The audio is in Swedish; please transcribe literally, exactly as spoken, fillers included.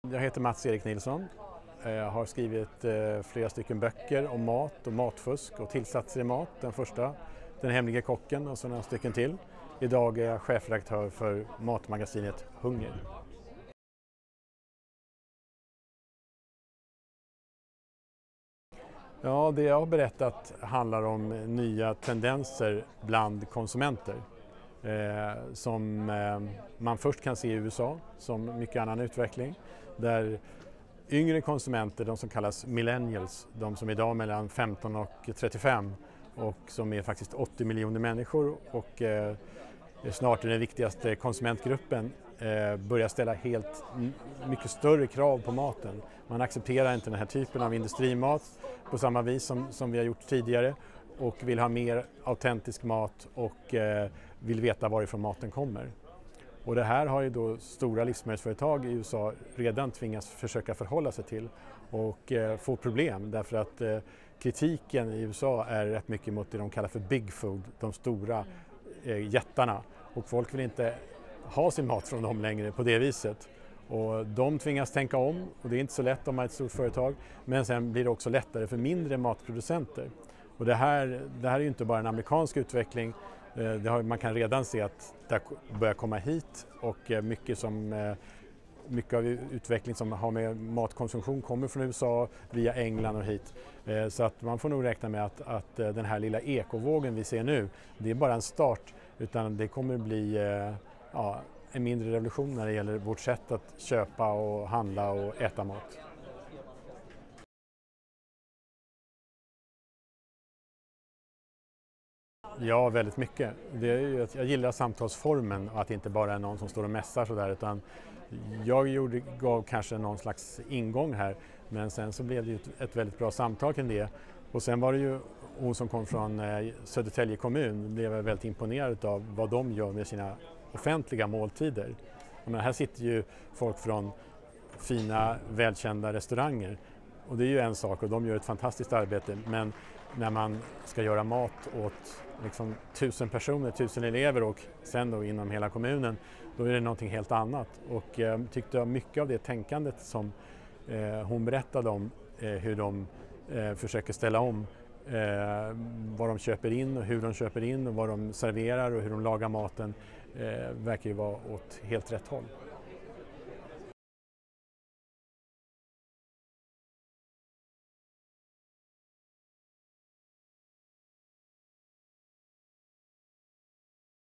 Jag heter Mats-Erik Nilsson. Jag har skrivit flera stycken böcker om mat och matfusk och tillsatser i mat. Den första, Den hemliga kocken, och så några stycken till. Idag är jag chefredaktör för matmagasinet Hunger. Ja, det jag har berättat handlar om nya tendenser bland konsumenter. Eh, som eh, man först kan se i U S A, som mycket annan utveckling. Där yngre konsumenter, de som kallas millennials, de som idag är mellan femton och trettiofem och som är faktiskt åttio miljoner människor och eh, snart är den viktigaste konsumentgruppen, eh, börjar ställa helt mycket större krav på maten. Man accepterar inte den här typen av industrimat på samma vis som, som vi har gjort tidigare och vill ha mer autentisk mat och eh, vill veta varifrån maten kommer. Och det här har ju då stora livsmedelsföretag i U S A redan tvingats försöka förhålla sig till och eh, få problem därför att eh, kritiken i U S A är rätt mycket mot det de kallar för big food, de stora eh, jättarna, och folk vill inte ha sin mat från dem längre på det viset. Och de tvingas tänka om, och det är inte så lätt om man är ett stort företag, men sen blir det också lättare för mindre matproducenter. Och det här, det här är ju inte bara en amerikansk utveckling. Det har, man kan redan se att det börjar komma hit, och mycket, som, mycket av utveckling som har med matkonsumtion kommer från U S A via England och hit. Så att man får nog räkna med att, att den här lilla ekovågen vi ser nu, det är bara en start, utan det kommer bli ja, en mindre revolution när det gäller vårt sätt att köpa och handla och äta mat. Ja, väldigt mycket. Det är ju att jag gillar samtalsformen och att det inte bara är någon som står och mässar sådär, utan jag gjorde, gav kanske någon slags ingång här, men sen så blev det ju ett, ett väldigt bra samtal kring det. Och sen var det ju hon som kom från eh, Södertälje kommun, blev jag väldigt imponerad av vad de gör med sina offentliga måltider. Men här sitter ju folk från fina, välkända restauranger, och det är ju en sak, och de gör ett fantastiskt arbete, men när man ska göra mat åt liksom tusen personer, tusen elever och sen då inom hela kommunen, då är det någonting helt annat. Och jag eh, tyckte jag mycket av det tänkandet som eh, hon berättade om, eh, hur de eh, försöker ställa om eh, vad de köper in och hur de köper in och vad de serverar och hur de lagar maten, eh, verkar ju vara åt helt rätt håll.